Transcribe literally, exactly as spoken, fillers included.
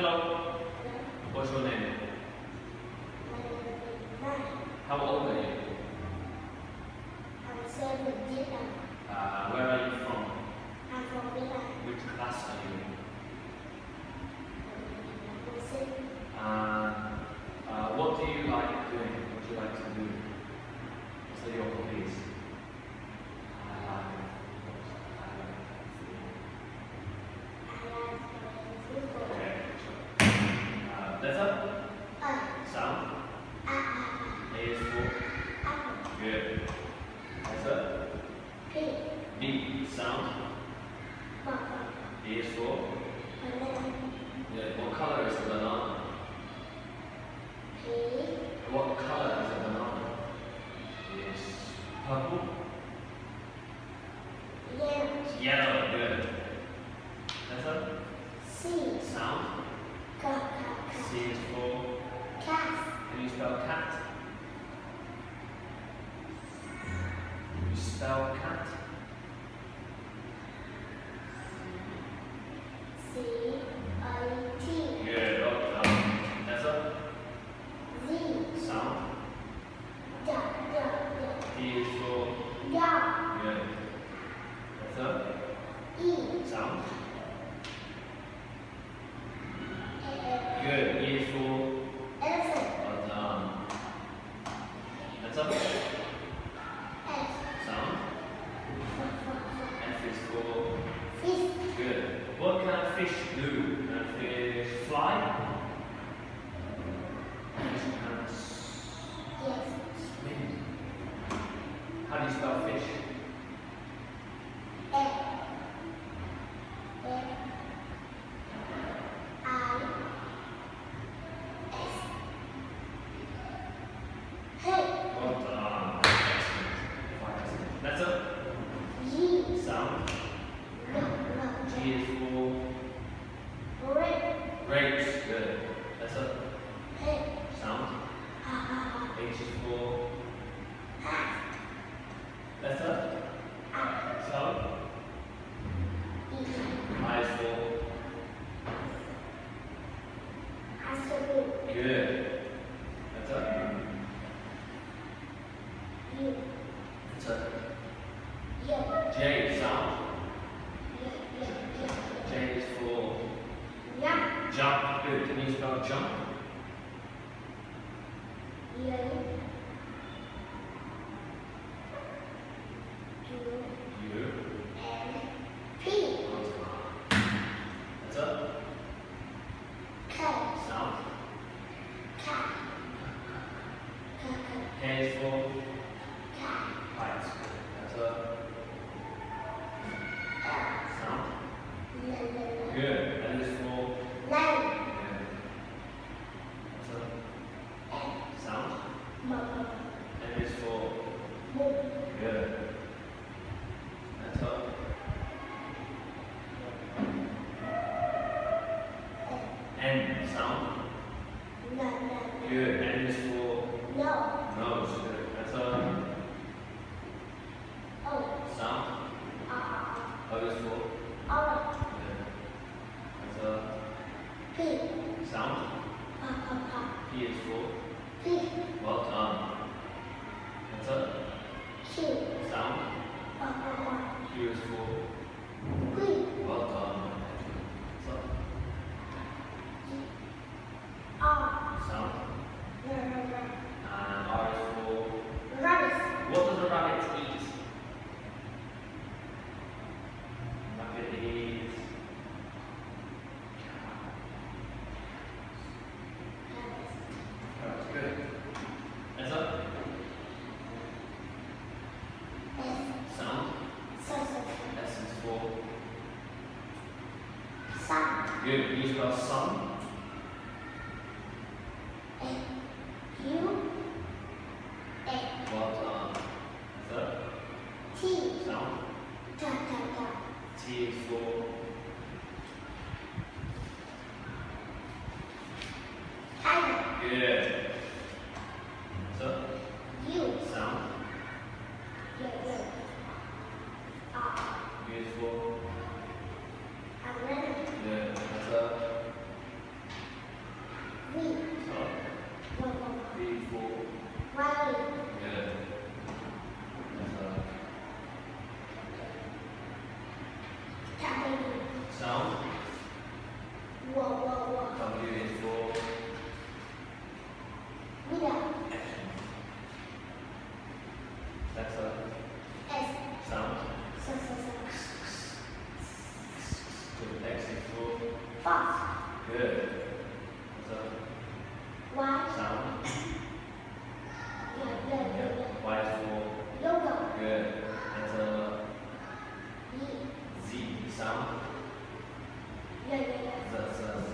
Hello. What's your name? How old are you? I'm seventeen. Uh, where are you from? I'm from Vietnam. Which class are you in? I'm six. Uh, uh, what do you like doing? What do you like to do? What are your hobbies? I like. I like. I like football. Okay, sure. Uh, letter? Uh, Sound? uh, uh, A is for? apple. Good. Letter? P. B. Sound? Papa. B is for? Banana. Yeah. What color is the banana? P. What color is a banana? Is purple? Yellow. Yellow. Good. Letter? C. Sound? Ca, ca, ca. C is for? Cat. Can you spell cat? Can you spell cat? C. I. T. Good. Well done. Letter? Z. Sound? Da, da, da. D is for? Da. Good. Letter? E. Sound? E. Good. E is for? Elephant. Well done. Letter? F. Sound? F, f, F is for? f. Fish. Good. What can a fish do? Can a fish fly? Fish can Yes. swim. How do you spell fish? F. F. I. S. Hey. Well done. Excellent. Letter? G. Sound? No, no. G is for? Red. Grapes. Good. Letter? Hey. Sound? Ha, ha, H is for? ha. Ha. Letter? Ah. Sound? E. I is for? Absolute. Good. Letter? U. Letter? Yeah. J. Sound? Yeah, yeah, yeah. J is for? Yeah. Jump. Good. Can you spell jump? Yeah. Two. U. And P. Letter? K. Sound? K. K. K. K is for? K. Kite. Letter? L. Sound? L. L. Good. L is for? Nine. Good. Letter? M. Sound? M. M. M is for? M. Good. Letter? N. Sound? No, no, Good. N is for? no. Nose. Good. Letter? O. Sound? R. O is for? R. Good. Letter? P. Sound? Pa, pa, pa. P is for? P. Well done. Letter? Q. Sound? Pa, pa, pa. Q is for? Q. Well done. Letter? R. Sound? R. R. And R is for? Rabbit. What does a rabbit eat? Rabbit eats? Carrots. Good. Letter? S. Sound? So, so, S is for? so. Sun. Good. Can you spell sun? U. A. Well done. Letter? T. Sound? Ta, ta, ta. T is for? Tiger. Good. Letter? U. Sound? Y. Y. R. U is for? Umbrella. Good. Letter? 我我我 W is for 你的 action. Letter S sound. 什什什 Good. X is for Fox good. Letter Y sound. 月月月 Yeah. Y is for logo good. Letter E Z sound. 月月月 Z Z Z